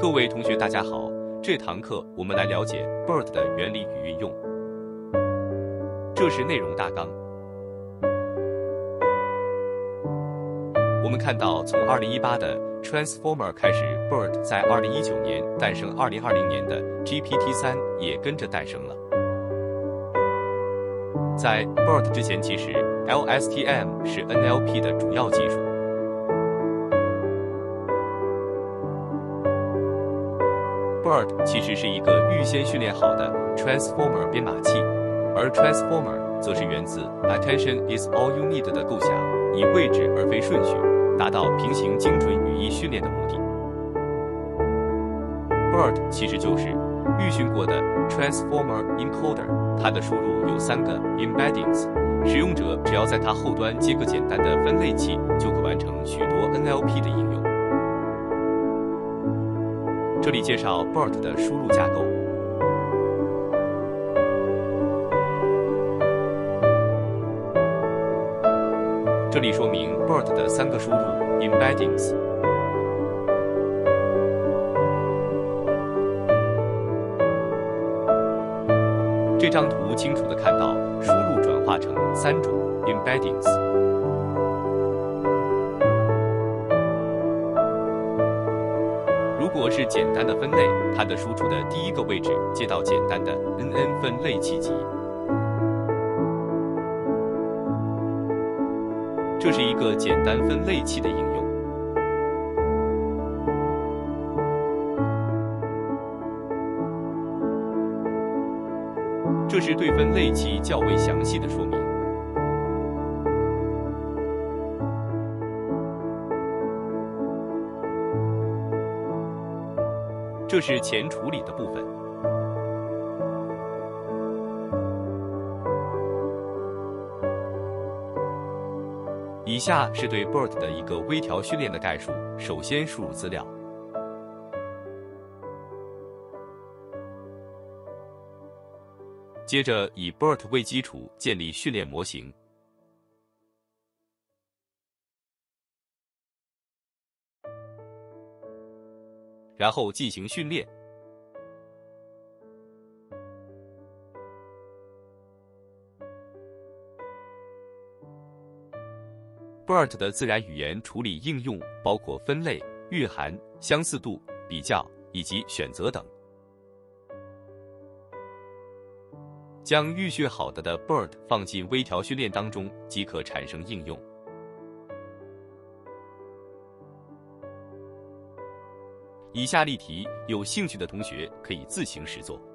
各位同学大家好，这堂课我们来了解 BERT 的原理与运用。这是内容大纲。我们看到，从2018的 Transformer 开始 ，BERT 在2019年诞生，2020年的 GPT-3 也跟着诞生了。在 BERT 之前，其实 LSTM 是 NLP 的主要技术。BERT 其实是一个预先训练好的 Transformer 编码器，而 Transformer 则是源自 Attention is all you need 的构想，以位置而非顺序，达到平行精准语义训练的目的。BERT 其实就是预训过的 Transformer Encoder， 它的输入有3个 embeddings， 使用者只要在它后端接个简单的分类器，就可完成许多 NLP 的应用。这里介绍 BERT 的输入架构。这里说明 BERT 的3个输入 embeddings。这张图清楚地看到输入转化成3种 embeddings。如果是简单的分类，它的输出的第一个位置接到简单的 NN 分类器级。这是一个简单分类器的应用。这是对分类器较为详细的说明。这是前处理的部分。以下是对 BERT 的一个微调训练的概述。首先输入资料，接着以 BERT 为基础建立训练模型，然后进行训练。BERT 的自然语言处理应用包括分类、蕴含、相似度、比较以及选择等。将预训好的 BERT 放进微调训练当中，即可产生应用。以下例题，有兴趣的同学可以自行实作。